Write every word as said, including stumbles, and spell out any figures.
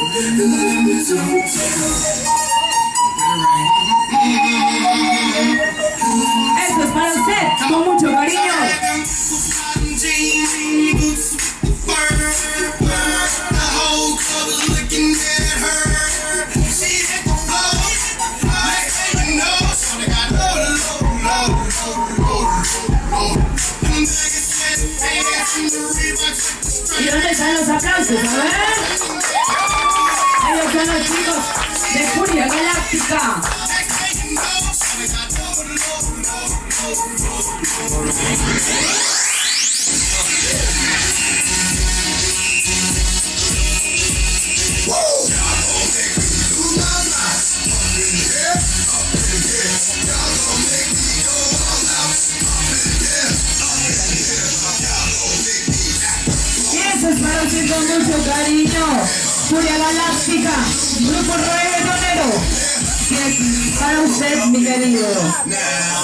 Esto es para usted, con mucho cariño. ¿Y dónde están los aplausos? A ver. Ellos son los chicos de FURIA GALACTI-K. Eso es para usted con mucho cariño. FURIA GALACTI-K, grupo reggaetonero. Para usted, mi querido.